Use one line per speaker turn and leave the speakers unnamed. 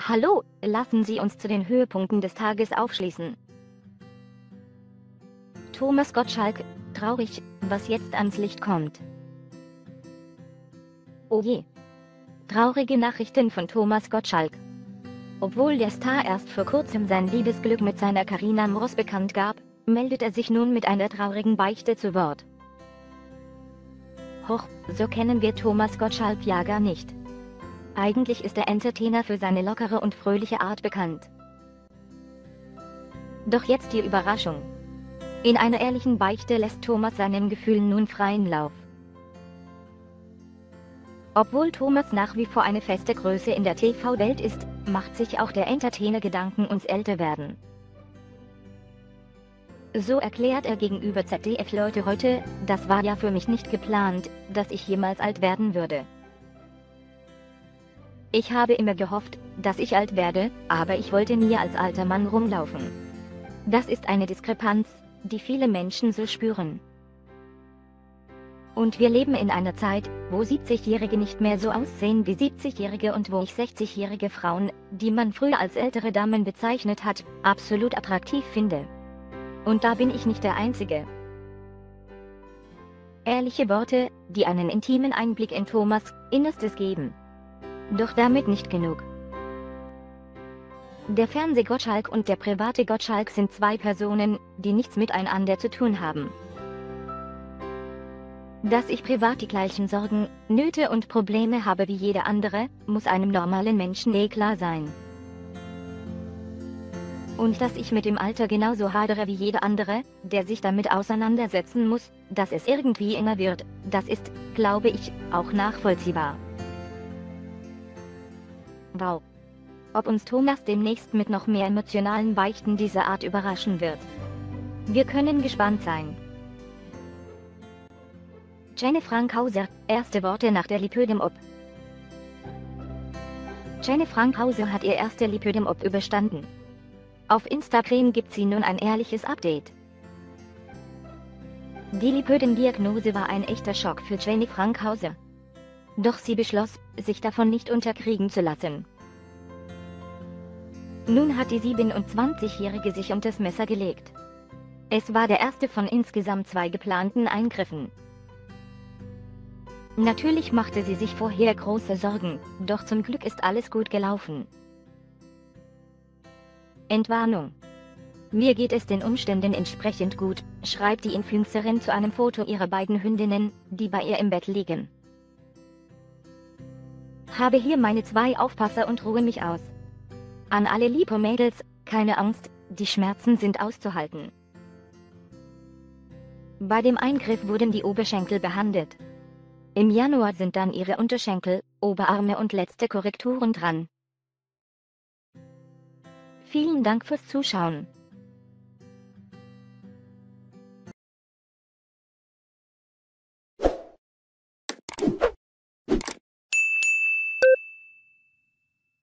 Hallo, lassen Sie uns zu den Höhepunkten des Tages aufschließen. Thomas Gottschalk, traurig, was jetzt ans Licht kommt. Oh je. Traurige Nachrichten von Thomas Gottschalk. Obwohl der Star erst vor kurzem sein Liebesglück mit seiner Carina Mross bekannt gab, meldet er sich nun mit einer traurigen Beichte zu Wort. Hoch, so kennen wir Thomas Gottschalk ja gar nicht. Eigentlich ist der Entertainer für seine lockere und fröhliche Art bekannt. Doch jetzt die Überraschung. In einer ehrlichen Beichte lässt Thomas seinen Gefühlen nun freien Lauf. Obwohl Thomas nach wie vor eine feste Größe in der TV-Welt ist, macht sich auch der Entertainer Gedanken ums Älterwerden. So erklärt er gegenüber ZDF-Leute heute: Das war ja für mich nicht geplant, dass ich jemals alt werden würde. Ich habe immer gehofft, dass ich alt werde, aber ich wollte nie als alter Mann rumlaufen. Das ist eine Diskrepanz, die viele Menschen so spüren. Und wir leben in einer Zeit, wo 70-Jährige nicht mehr so aussehen wie 70-Jährige und wo ich 60-jährige Frauen, die man früher als ältere Damen bezeichnet hat, absolut attraktiv finde. Und da bin ich nicht der Einzige. Ehrliche Worte, die einen intimen Einblick in Thomas' Innerstes geben. Doch damit nicht genug. Der Fernseh-Gottschalk und der private Gottschalk sind zwei Personen, die nichts miteinander zu tun haben. Dass ich privat die gleichen Sorgen, Nöte und Probleme habe wie jeder andere, muss einem normalen Menschen klar sein. Und dass ich mit dem Alter genauso hadere wie jeder andere, der sich damit auseinandersetzen muss, dass es irgendwie immer wird, das ist, glaube ich, auch nachvollziehbar. Wow. Ob uns Thomas demnächst mit noch mehr emotionalen Beichten dieser Art überraschen wird. Wir können gespannt sein. Jenny Frankhauser, erste Worte nach der Lipödem-OP. Jenny Frankhauser hat ihr erste Lipödem-OP überstanden. Auf Instagram gibt sie nun ein ehrliches Update. Die Lipödem-Diagnose war ein echter Schock für Jenny Frankhauser. Doch sie beschloss, sich davon nicht unterkriegen zu lassen. Nun hat die 27-Jährige sich unter das Messer gelegt. Es war der erste von insgesamt 2 geplanten Eingriffen. Natürlich machte sie sich vorher große Sorgen, doch zum Glück ist alles gut gelaufen. Entwarnung. Mir geht es den Umständen entsprechend gut, schreibt die Influencerin zu einem Foto ihrer beiden Hündinnen, die bei ihr im Bett liegen. Habe hier meine 2 Aufpasser und ruhe mich aus. An alle Lipo-Mädels, keine Angst, die Schmerzen sind auszuhalten. Bei dem Eingriff wurden die Oberschenkel behandelt. Im Januar sind dann ihre Unterschenkel, Oberarme und letzte Korrekturen dran. Vielen Dank fürs Zuschauen.